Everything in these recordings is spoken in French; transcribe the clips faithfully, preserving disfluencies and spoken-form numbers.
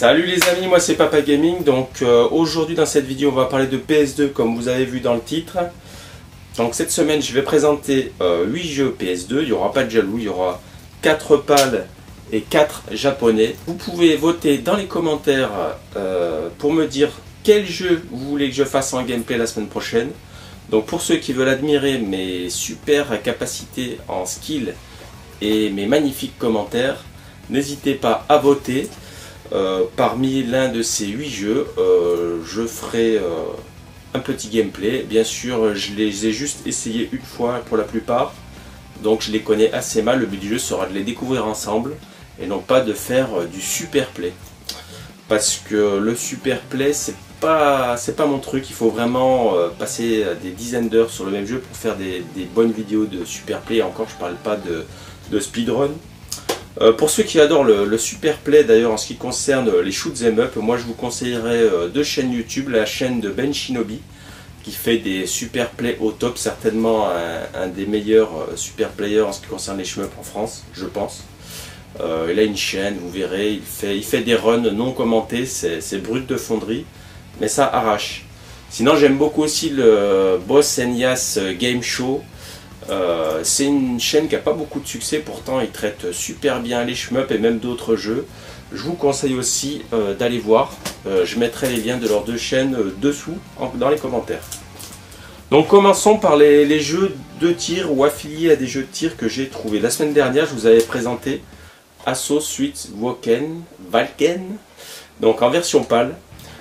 Salut les amis, moi c'est Papa Gaming. Donc euh, aujourd'hui dans cette vidéo on va parler de P S deux comme vous avez vu dans le titre. Donc cette semaine je vais présenter euh, huit jeux P S deux, il n'y aura pas de jaloux, il y aura quatre pales et quatre japonais. Vous pouvez voter dans les commentaires euh, pour me dire quel jeu vous voulez que je fasse en gameplay la semaine prochaine. Donc pour ceux qui veulent admirer mes super capacités en skill et mes magnifiques commentaires, n'hésitez pas à voter. Euh, parmi l'un de ces huit jeux, euh, je ferai euh, un petit gameplay. Bien sûr, je les ai juste essayés une fois pour la plupart, donc je les connais assez mal. Le but du jeu sera de les découvrir ensemble et non pas de faire euh, du super play. Parce que le super play, c'est pas, c'est pas mon truc. Il faut vraiment euh, passer des dizaines d'heures sur le même jeu pour faire des, des bonnes vidéos de super play. Et encore, je parle pas de, de speedrun. Euh, pour ceux qui adorent le, le super play, d'ailleurs en ce qui concerne les shoot 'em up, moi je vous conseillerais euh, deux chaînes YouTube. La chaîne de Ben Shinobi qui fait des super plays au top, certainement un, un des meilleurs euh, super players en ce qui concerne les shoot 'em up en France, je pense. Euh, il a une chaîne, vous verrez, il fait, il fait des runs non commentés, c'est brut de fonderie, mais ça arrache. Sinon j'aime beaucoup aussi le Boss and Yas Game Show. Euh, c'est une chaîne qui n'a pas beaucoup de succès, pourtant il traite super bien les shmup et même d'autres jeux. Je vous conseille aussi euh, d'aller voir, euh, je mettrai les liens de leurs deux chaînes euh, dessous en, dans les commentaires. Donc commençons par les, les jeux de tir ou affiliés à des jeux de tir que j'ai trouvé. La semaine dernière je vous avais présenté Assault Suite Woken Valken, donc en version pâle.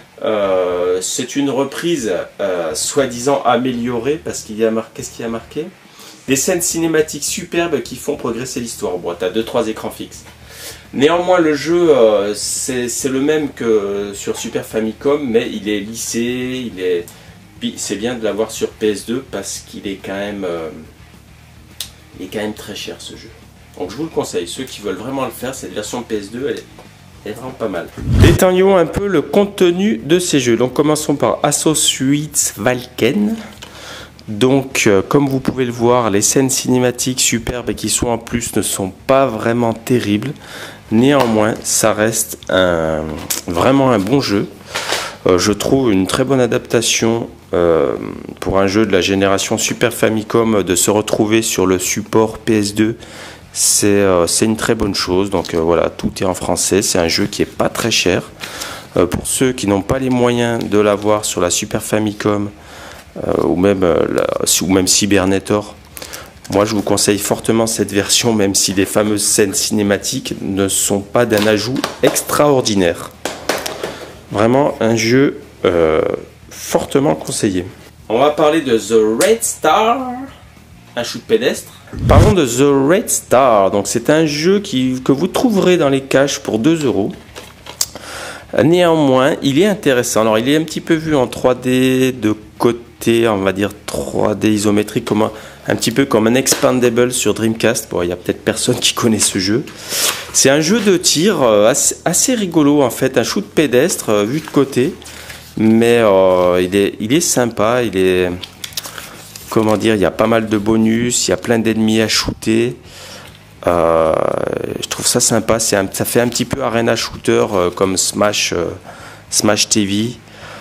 Euh, c'est une reprise euh, soi-disant améliorée parce qu'il y a marqué, qu'est-ce qu'il y a marqué ? Des scènes cinématiques superbes qui font progresser l'histoire. Bon, tu as deux trois écrans fixes. Néanmoins, le jeu, euh, c'est le même que sur Super Famicom, mais il est lissé, il est... Puis c'est bien de l'avoir sur P S deux parce qu'il est quand même... Euh, il est quand même très cher ce jeu. Donc je vous le conseille, ceux qui veulent vraiment le faire, cette version P S deux, elle est, elle est vraiment pas mal. Détaillons un peu le contenu de ces jeux. Donc commençons par Assault Suite Valken. Donc euh, comme vous pouvez le voir, les scènes cinématiques superbes et qui sont en plus ne sont pas vraiment terribles. Néanmoins, ça reste un, vraiment un bon jeu. Euh, je trouve une très bonne adaptation euh, pour un jeu de la génération Super Famicom de se retrouver sur le support P S deux. C'est euh, c'est une très bonne chose. Donc euh, voilà, tout est en français. C'est un jeu qui est pas très cher. Euh, pour ceux qui n'ont pas les moyens de l'avoir sur la Super Famicom, Euh, ou, même, euh, la, ou même Cybernetor, moi je vous conseille fortement cette version, même si les fameuses scènes cinématiques ne sont pas d'un ajout extraordinaire. Vraiment un jeu euh, fortement conseillé. On va parler de The Red Star, un shoot pédestre. Parlons de The Red Star. Donc c'est un jeu qui, que vous trouverez dans les caches pour deux euros. Néanmoins, il est intéressant. Alors, il est un petit peu vu en trois D de côté, on va dire trois D isométrique, comme un, un petit peu comme un Expandable sur Dreamcast. Bon, il y a peut-être personne qui connaît ce jeu. C'est un jeu de tir euh, assez, assez rigolo en fait, un shoot pédestre euh, vu de côté, mais euh, il est, il est sympa. Il est, comment dire, il y a pas mal de bonus, il y a plein d'ennemis à shooter. Euh, je trouve ça sympa, un, ça fait un petit peu arena shooter euh, comme Smash, euh, Smash T V,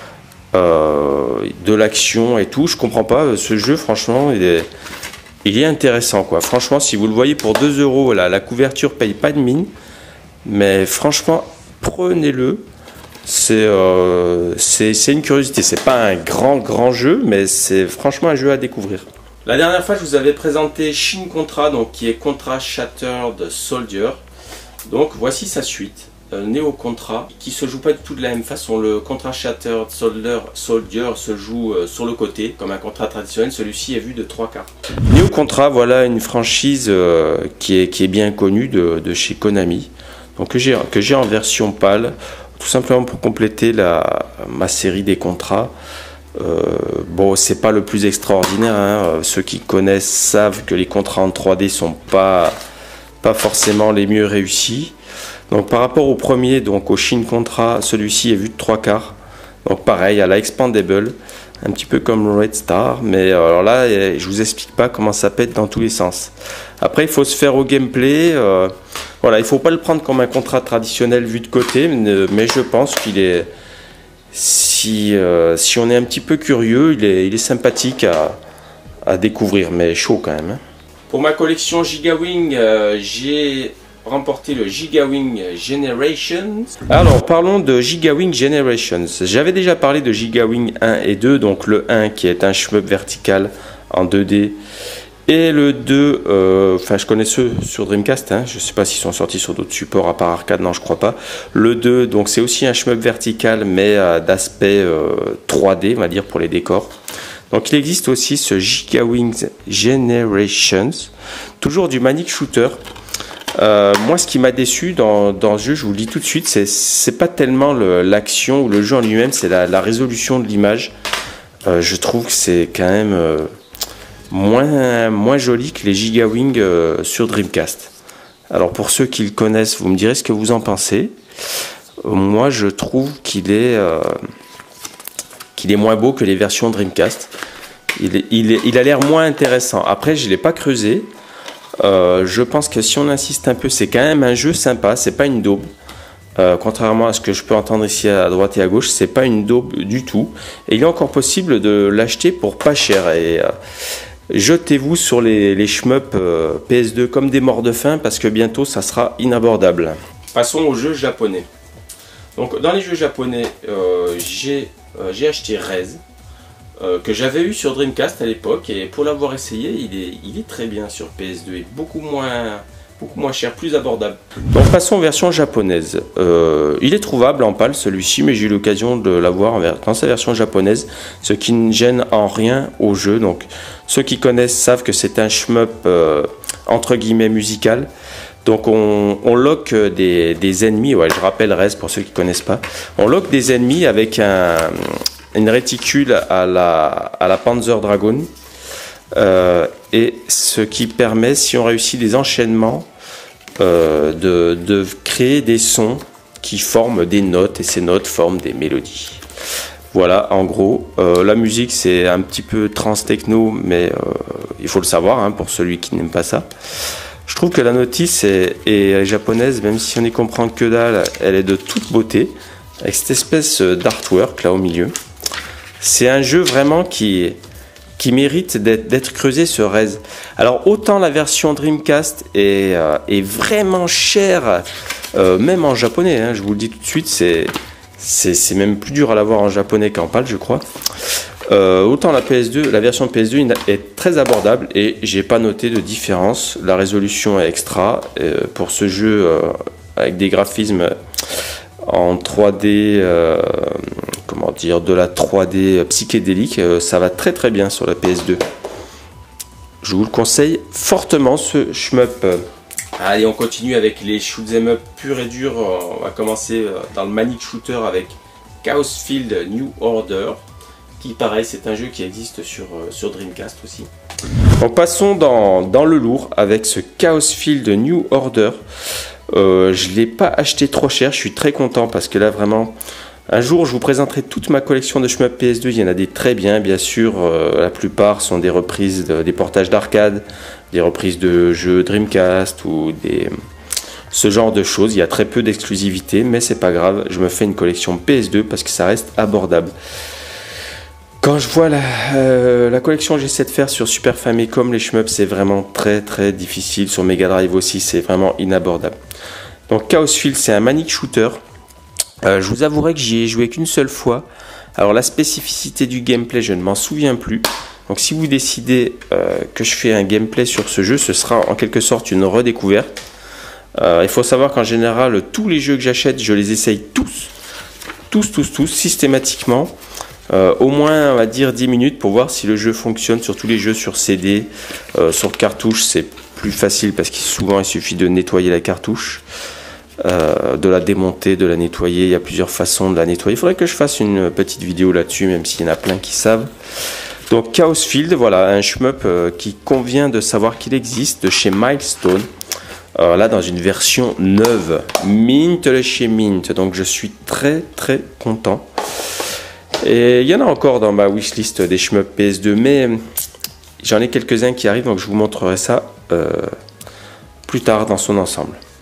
euh, de l'action et tout. Je comprends pas ce jeu, franchement, il est, il est intéressant quoi. Franchement, si vous le voyez pour deux euros, la, la couverture paye pas de mine, mais franchement, prenez-le. C'est euh, c'est une curiosité. C'est pas un grand grand jeu, mais c'est franchement un jeu à découvrir. La dernière fois, je vous avais présenté Shin Contra, donc qui est Contra Shattered Soldier. Donc voici sa suite, euh, Neo Contra, qui se joue pas du tout de la même façon. Le Contra Shattered Soldier, Soldier se joue euh, sur le côté, comme un Contra traditionnel. Celui-ci est vu de trois quarts. Neo Contra, voilà une franchise euh, qui, est, qui est bien connue de, de chez Konami, donc que j'ai que j'ai en version pâle, tout simplement pour compléter la, ma série des Contras. Euh, bon, c'est pas le plus extraordinaire, hein. Ceux qui connaissent savent que les contrats en trois D sont pas, pas forcément les mieux réussis. Donc par rapport au premier, donc au Shin Contra, celui-ci est vu de trois quarts. Donc pareil, à la Expandable, un petit peu comme Red Star, mais alors là, je vous explique pas comment ça pète dans tous les sens. Après, il faut se faire au gameplay. Euh, Voilà, il ne faut pas le prendre comme un contrat traditionnel vu de côté, mais je pense qu'il est, si, euh, si on est un petit peu curieux, il est, il est sympathique à, à découvrir, mais chaud quand même. Pour ma collection Gigawing, euh, j'ai remporté le Gigawing Generations. Alors parlons de Gigawing Generations. J'avais déjà parlé de Gigawing un et deux, donc le un qui est un shmup vertical en deux D. Et le deux, euh, enfin je connais ceux sur Dreamcast, hein, je ne sais pas s'ils sont sortis sur d'autres supports à part arcade, non je crois pas. Le deux, donc c'est aussi un shmup vertical mais euh, d'aspect euh, trois D, on va dire, pour les décors. Donc il existe aussi ce Gigawing Generations, toujours du Manic Shooter. Euh, moi ce qui m'a déçu dans, dans ce jeu, je vous le dis tout de suite, c'est pas tellement l'action ou le jeu en lui-même, c'est la, la résolution de l'image. Euh, je trouve que c'est quand même... Euh, Moins, moins joli que les Gigawing euh, sur Dreamcast. Alors pour ceux qui le connaissent, vous me direz ce que vous en pensez. Euh, moi je trouve qu'il est, euh, qu'il est moins beau que les versions Dreamcast. Il, est, il, est, il a l'air moins intéressant. Après je ne l'ai pas creusé. Euh, je pense que si on insiste un peu, c'est quand même un jeu sympa, c'est pas une daube. Euh, contrairement à ce que je peux entendre ici à droite et à gauche, c'est pas une daube du tout. Et il est encore possible de l'acheter pour pas cher. Et... Euh, jetez-vous sur les, les shmups euh, P S deux comme des morts de faim parce que bientôt ça sera inabordable. Passons aux jeux japonais. Donc dans les jeux japonais, euh, j'ai euh, acheté Rez, euh, que j'avais eu sur Dreamcast à l'époque, et pour l'avoir essayé, il est, il est très bien sur P S deux et beaucoup moins, beaucoup moins cher, plus abordable. Donc passons aux versions japonaises. Euh, il est trouvable en PAL celui-ci, mais j'ai eu l'occasion de l'avoir dans sa version japonaise, ce qui ne gêne en rien au jeu. Donc ceux qui connaissent savent que c'est un shmup euh, entre guillemets musical. Donc on, on lock des, des ennemis, ouais, je rappelle Rez pour ceux qui ne connaissent pas. On lock des ennemis avec un, une réticule à la, à la Panzer Dragon. Euh, et ce qui permet, si on réussit des enchaînements, euh, de, de créer des sons qui forment des notes, et ces notes forment des mélodies. Voilà, en gros, euh, la musique c'est un petit peu trans-techno, mais euh, il faut le savoir, hein, pour celui qui n'aime pas ça. Je trouve que la notice est, est japonaise, même si on n'y comprend que dalle, elle est de toute beauté, avec cette espèce d'artwork là au milieu. C'est un jeu vraiment qui, qui mérite d'être creusé sur Rez. Alors autant la version Dreamcast est, euh, est vraiment chère, euh, même en japonais, hein, je vous le dis tout de suite, c'est... C'est même plus dur à l'avoir en japonais qu'en PAL, je crois. Euh, autant la P S deux, la version P S deux est très abordable et j'ai pas noté de différence. La résolution est extra euh, pour ce jeu euh, avec des graphismes en trois D, euh, comment dire, de la trois D psychédélique. Euh, ça va très très bien sur la P S deux. Je vous le conseille fortement, ce shmup. Allez, on continue avec les shoot'em up purs et durs. On va commencer dans le Manic Shooter avec Chaos Field New Order, qui pareil, c'est un jeu qui existe sur, sur Dreamcast aussi. Donc passons dans, dans le lourd avec ce Chaos Field New Order. Euh, je ne l'ai pas acheté trop cher, je suis très content parce que là vraiment, un jour je vous présenterai toute ma collection de shmup P S deux. Il y en a des très bien, bien sûr, euh, la plupart sont des reprises, de, des portages d'arcade, des reprises de jeux Dreamcast ou des... ce genre de choses. Il y a très peu d'exclusivité, mais c'est pas grave, je me fais une collection P S deux parce que ça reste abordable. Quand je vois la, euh, la collection que j'essaie de faire sur Super Famicom, les shmups, c'est vraiment très très difficile. Sur Mega Drive aussi, c'est vraiment inabordable. Donc Chaos Field, c'est un Manic Shooter. Euh, je vous avouerai que j'y ai joué qu'une seule fois. Alors la spécificité du gameplay, je ne m'en souviens plus. Donc si vous décidez euh, que je fais un gameplay sur ce jeu, ce sera en quelque sorte une redécouverte. Euh, il faut savoir qu'en général, tous les jeux que j'achète, je les essaye tous. Tous, tous, tous, systématiquement. Euh, au moins, on va dire dix minutes pour voir si le jeu fonctionne sur tous les jeux sur C D. Euh, sur cartouche, c'est plus facile parce que souvent, il suffit de nettoyer la cartouche. Euh, de la démonter, de la nettoyer. Il y a plusieurs façons de la nettoyer. Il faudrait que je fasse une petite vidéo là-dessus, même s'il y en a plein qui savent. Donc Chaos Field, voilà, un shmup euh, qui convient de savoir qu'il existe, de chez Milestone. Euh, là, dans une version neuve, mint de chez Mint. Donc je suis très très content. Et il y en a encore dans ma wishlist des shmup P S deux, mais j'en ai quelques-uns qui arrivent, donc je vous montrerai ça euh, plus tard dans son ensemble.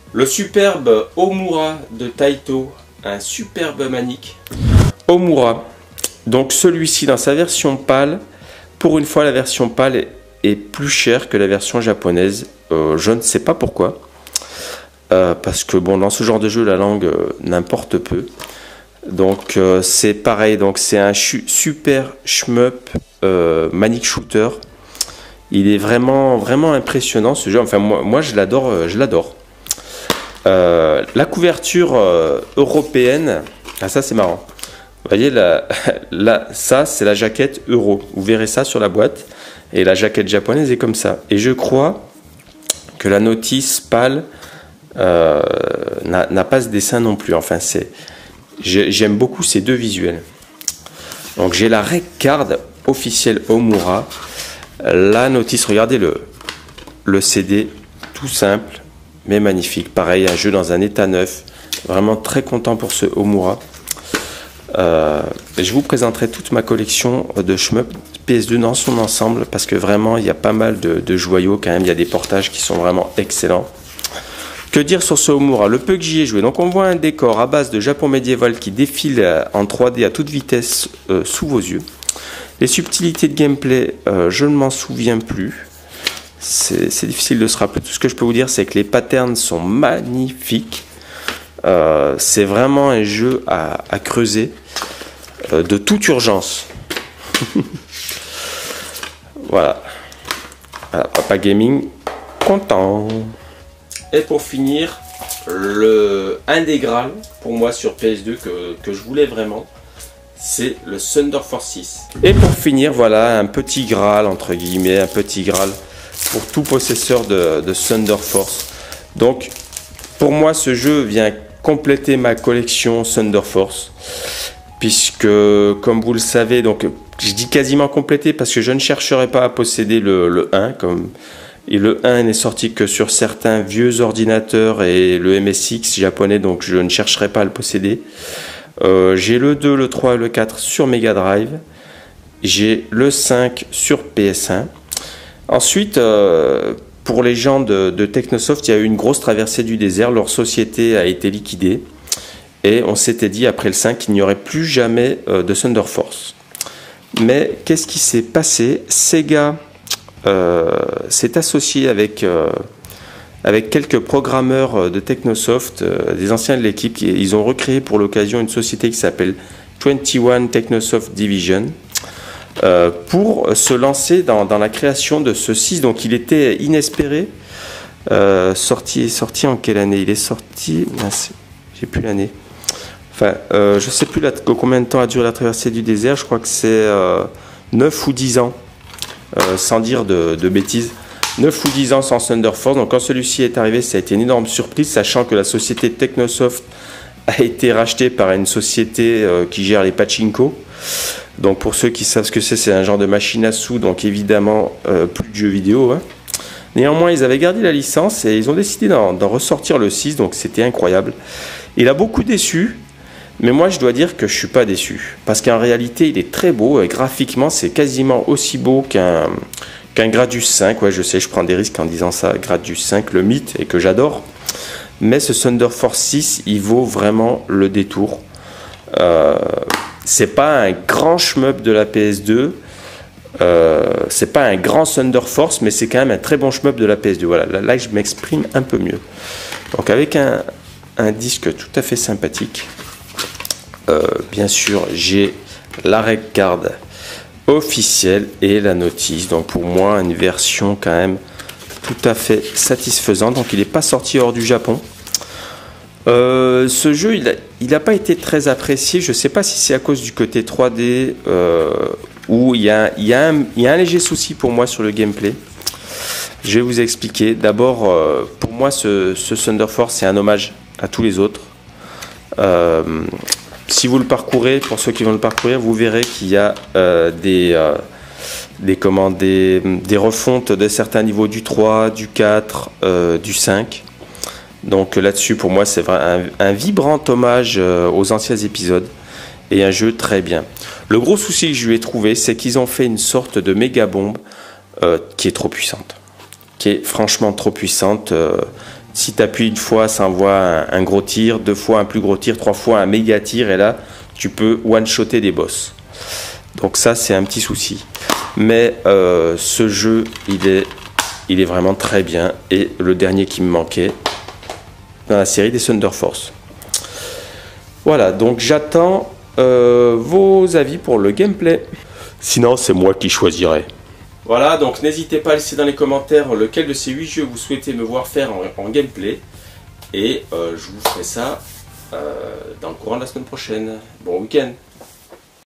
Le superbe Omura de Taito, un superbe manique. Omura, donc celui-ci dans sa version pâle, pour une fois la version pâle est, est plus chère que la version japonaise. Euh, je ne sais pas pourquoi. Euh, parce que bon, dans ce genre de jeu, la langue euh, n'importe peu. Donc euh, c'est pareil, donc c'est un super shmup euh, manic shooter. Il est vraiment vraiment impressionnant ce jeu. Enfin moi, moi je l'adore, euh, je l'adore. Euh, la couverture euh, européenne, ah ça c'est marrant. Vous voyez là, là ça c'est la jaquette euro. Vous verrez ça sur la boîte. Et la jaquette japonaise est comme ça. Et je crois que la notice pâle euh, n'a pas ce dessin non plus. Enfin c'est J'aime beaucoup ces deux visuels. Donc j'ai la rec card officielle Omura. La notice, regardez le, le C D, tout simple, mais magnifique. Pareil, un jeu dans un état neuf. Vraiment très content pour ce Omura. Euh, je vous présenterai toute ma collection de shmup P S deux dans son ensemble, parce que vraiment, il y a pas mal de, de joyaux quand même. Il y a des portages qui sont vraiment excellents. Que dire sur ce Omura? Le peu que j'y ai joué. Donc on voit un décor à base de Japon médiéval qui défile en trois D à toute vitesse euh, sous vos yeux. Les subtilités de gameplay, euh, je ne m'en souviens plus. C'est difficile de se rappeler. Tout ce que je peux vous dire, c'est que les patterns sont magnifiques. Euh, c'est vraiment un jeu à, à creuser euh, de toute urgence. Voilà. Voilà. Papa Gaming, content. Et pour finir, le, un des Graals pour moi sur P S deux que, que je voulais vraiment, c'est le Thunder Force six. Et pour finir, voilà un petit Graal, entre guillemets, un petit Graal pour tout possesseur de, de Thunder Force. Donc, pour moi, ce jeu vient compléter ma collection Thunder Force, puisque, comme vous le savez, donc je dis quasiment complété parce que je ne chercherai pas à posséder le, le un, comme... Et le un n'est sorti que sur certains vieux ordinateurs et le M S X japonais, donc je ne chercherai pas à le posséder. Euh, j'ai le deux, le trois et le quatre sur Mega Drive. J'ai le cinq sur P S un. Ensuite, euh, pour les gens de, de Technosoft, il y a eu une grosse traversée du désert. Leur société a été liquidée. Et on s'était dit, après le cinq, qu'il n'y aurait plus jamais euh, de Thunder Force. Mais qu'est-ce qui s'est passé? Sega... Euh, s'est associé avec, euh, avec quelques programmeurs de Technosoft, euh, des anciens de l'équipe. Ils ont recréé pour l'occasion une société qui s'appelle vingt et un Technosoft Division euh, pour se lancer dans, dans la création de ce six. Donc il était inespéré. Euh, sorti, sorti en quelle année? Il est sorti... J'ai plus l'année. Enfin, euh, je ne sais plus la, combien de temps a duré la traversée du désert. Je crois que c'est euh, neuf ou dix ans. Euh, sans dire de, de bêtises, neuf ou dix ans sans Thunder Force. Donc quand celui-ci est arrivé, ça a été une énorme surprise, sachant que la société Technosoft a été rachetée par une société euh, qui gère les pachinko. Donc pour ceux qui savent ce que c'est, c'est un genre de machine à sous, donc évidemment euh, plus de jeux vidéo. Hein. Néanmoins, ils avaient gardé la licence et ils ont décidé d'en ressortir le six, donc c'était incroyable. Il a beaucoup déçu. Mais moi, je dois dire que je ne suis pas déçu. Parce qu'en réalité, il est très beau. Et graphiquement, c'est quasiment aussi beau qu'un qu'un Gradius cinq. Ouais, je sais, je prends des risques en disant ça. Gradius cinq, le mythe, et que j'adore. Mais ce Thunder Force six, il vaut vraiment le détour. Euh, c'est pas un grand shmup de la P S deux. Euh, c'est pas un grand Thunder Force, mais c'est quand même un très bon shmup de la P S deux. Voilà, là, là je m'exprime un peu mieux. Donc avec un, un disque tout à fait sympathique. Euh, bien sûr, j'ai la rec card officielle et la notice. Donc pour moi, une version quand même tout à fait satisfaisante. Donc il n'est pas sorti hors du Japon. Euh, ce jeu, il n'a il a pas été très apprécié. Je ne sais pas si c'est à cause du côté trois D euh, ou il y, a, il, y a un, il y a un léger souci pour moi sur le gameplay. Je vais vous expliquer. D'abord, euh, pour moi, ce, ce Thunder Force, c'est un hommage à tous les autres. Euh, Si vous le parcourez, pour ceux qui vont le parcourir, vous verrez qu'il y a euh, des, euh, des, comment, des, des refontes de certains niveaux du trois, du quatre, euh, du cinq. Donc là-dessus, pour moi, c'est un, un vibrant hommage euh, aux anciens épisodes et un jeu très bien. Le gros souci que je lui ai trouvé, c'est qu'ils ont fait une sorte de méga bombe euh, qui est trop puissante. Qui est franchement trop puissante. Euh, Si tu appuies une fois, ça envoie un, un gros tir, deux fois un plus gros tir, trois fois un méga tir, et là, tu peux one-shotter des boss. Donc ça, c'est un petit souci. Mais euh, ce jeu, il est, il est vraiment très bien. Et le dernier qui me manquait dans la série des Thunder Force. Voilà, donc j'attends euh, vos avis pour le gameplay. Sinon, c'est moi qui choisirai. Voilà, donc n'hésitez pas à laisser dans les commentaires lequel de ces huit jeux vous souhaitez me voir faire en, en gameplay. Et euh, je vous ferai ça euh, dans le courant de la semaine prochaine. Bon week-end!